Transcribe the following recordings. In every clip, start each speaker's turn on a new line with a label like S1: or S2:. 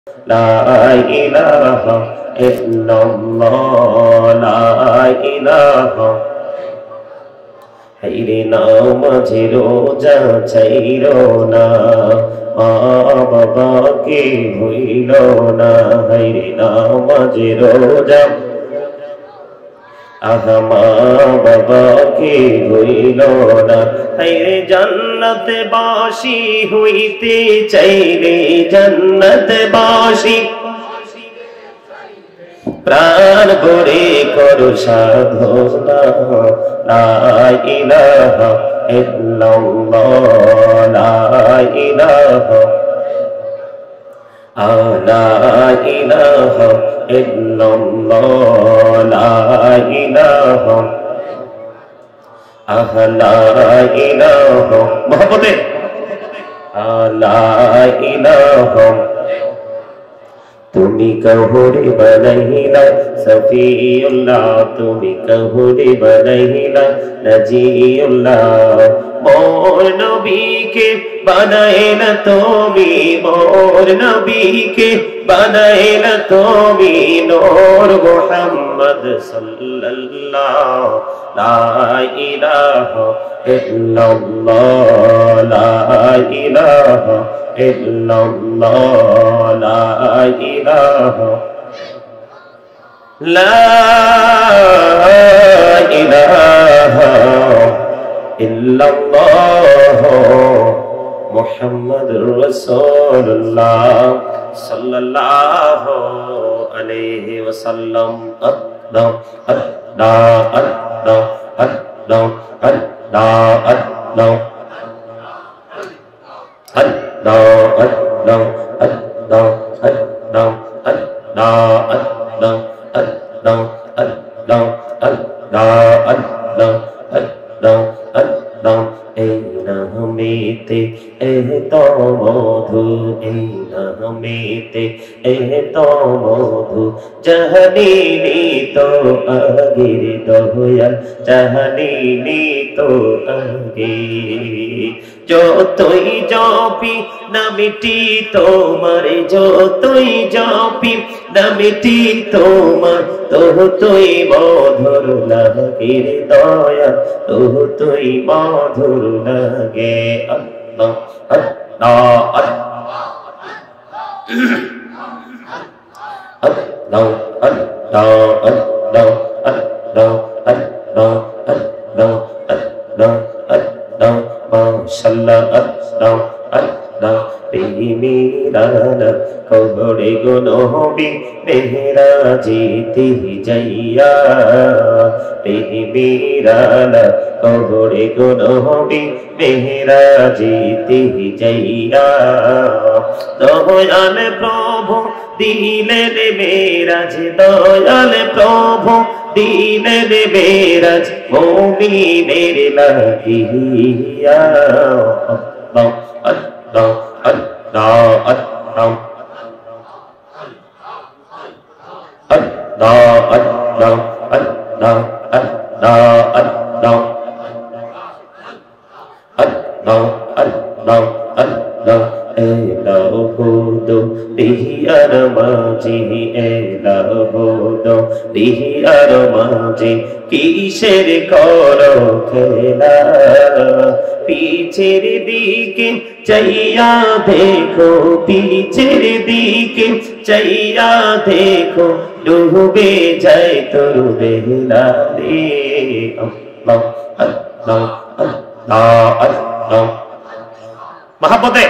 S1: লা ইলাহা ইল্লাল্লাহ লা ইলাহা হায়রে নামাজে রোজা ছাইরো না মা বাবাকে ভুইল না হায়রে নামাজে রোজা আহা মা বাবাকে ভুইল না হায়রে জান্নাতে বাসী হইতে চাইলে জান্নাতে বাসী প্রাণ ভরে করো সাধনা লা ইলাহা ইল্লাল্লাহ লা ইলাহা লা ইলাহা ইল্লাল্লাহ লা ইলাহা লা ইলাহা মোহাম্মদে লা ইলাহা তুমি কহুরে বনাইলা সফিউল্লাহ তুমি কহুরে বনাইলা নজিউল্লাহ মোর নবীকে বানাইলা তুমি মোর নবীকে বানাইলা তুমি নূর মুহাম্মদ সাল্লাল্লাহ লা ইলাহা ইল্লাল্লাহ লা ইলাহা ইল্লাল্লাহ লা ইলাহা ইল্লাল্লাহ মুহাম্মাদুর রাসূলুল্লাহ সাল্লাল্লাহু আলাইহি ওয়াসাল্লাম আল্লাহ আল্লাহ আল্লাহ আল্লাহ আল্লাহ আল্লাহ এই নামেতে এত মধু এই নামেতে এত মধু জাহানিনি তো আগের দয়াল জাহানিনি তো আগে যতই জপি নামটি তোমার যতই জপি নামটি তোমার ততই মধুর লাগে দয়া ততই মধুর লাগে আল্লাহ আল্লাহ আল্লাহ আল্লাহ আল্লাহ আল্লাহ আল্লাহ আল্লাহ আল্লাহ আল্লাহ মাশাআল্লাহ আল্লাহ আল্লাহ প্রেমিরানা কবরে গো নবী মেহরাজেতে যাইয়া প্রেমিরানা কবরে গো নবী মেহরাজেতে যাইয়া দয়াল প্রভু দিলেন মেরাজ দয়াল প্রভু দিলেন মেরাজ মুমিনের লাগিয়া আল্লাহ আল্লাহ আল্লাহ আল্লাহ আল্লাহ আল্লাহ আল্লাহ আল্লাহ আল্লাহ আল্লাহ আল্লাহ এলাহুদো দিহিয়ার মাঝে এলাহুদো দিহিয়ার মাঝে কিসের করো খেলা পিছের দিকে চাইয়া দেখো পিছের দিকে চাইয়া দেখো ডুবে যায় তোর বেলা রে আল্লাহ আল্লাহ আল্লাহ আল্লাহ মহাব্বতে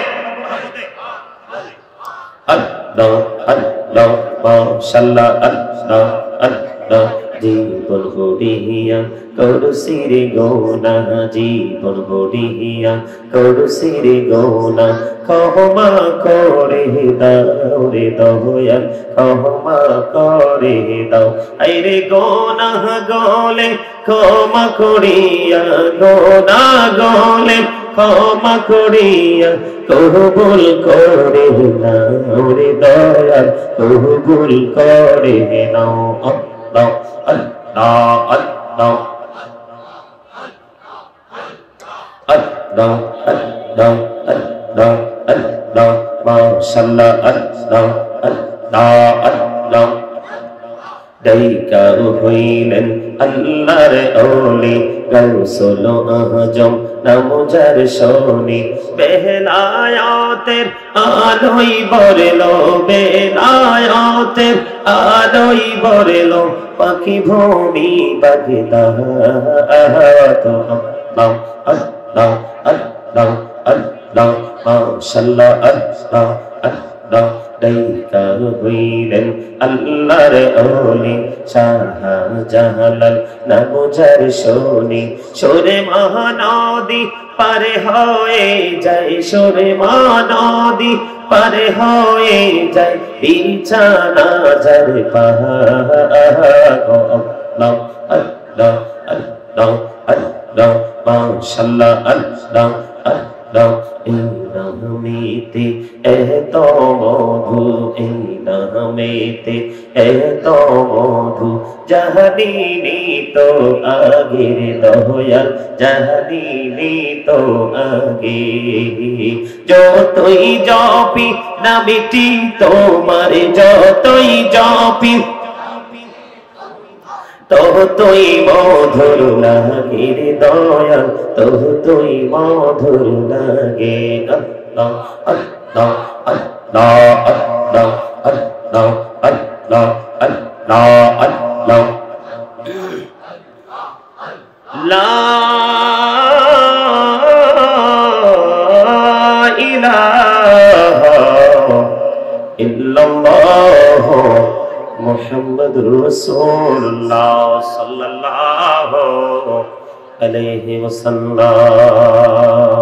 S1: আল্লাহ আল্লাহ মাশাআল্লাহ আল্লাহ আল্লাহ জীবন গড়িয়া করুসির গোনা জীবন গড়িয়া করুসির গোনা ক্ষমা করে দাও রে দয়াল ক্ষমা করে দাও আইরে গোনা গলে ক্ষমা করিয়া গোনা গলে ক্ষমা করিয়া কবুল করে নাও রে দয়াল কবুল করে নাও আল্লাহ আল্লাহ আল্লাহ আল্লাহ আল্লাহ আল্লাহ আল্লাহ মাশাআল্লাহ আল্লাহ আল্লাহ দাইকা হইলেন আল্লাহর ওলি গাউসুল আজম নামজার শনি বেলায়াতের আলোই বরলো বেলায়াতের আলোই বরলো পাখি ভূমি বাগদা আল্লাহ আল্লাহ আল্লাহ আল্লাহ মাশাআল্লাহ আল্লাহ আল্লাহ দাইকা হইলেন আল্লাহর ওলি শাহজালাল নামজার শনি সুরে মহানদী পারে হয়ে যায় সুরে মহানদী পারে হয়ে যায় বিছানা যার আল্লাহ আল্লাহ আল্লাহ আল্লাহ মাশাআল্লাহ আল্লাহ আল্লাহ এই নামেতে এত মধু এই নামেতে এত মধু জাহানিনি তো আগের দয়াল জাহানিনি তো আগে যতই জপি নামটি তোমার যতই জপি তোই মধুর লাগে রে দয়াল তোই মধুর লাগে আল্লাহ আল্লাহ আল্লাহ আল্লাহ আল্লাহ আল্লাহ আল্লাহ আল্লাহ লা ইলাহা ইল্লাল্লাহ মুহাম্মাদুর রাসূলুল্লাহ সাল্লাল্লাহু আলাইহি ওয়াসাল্লাম।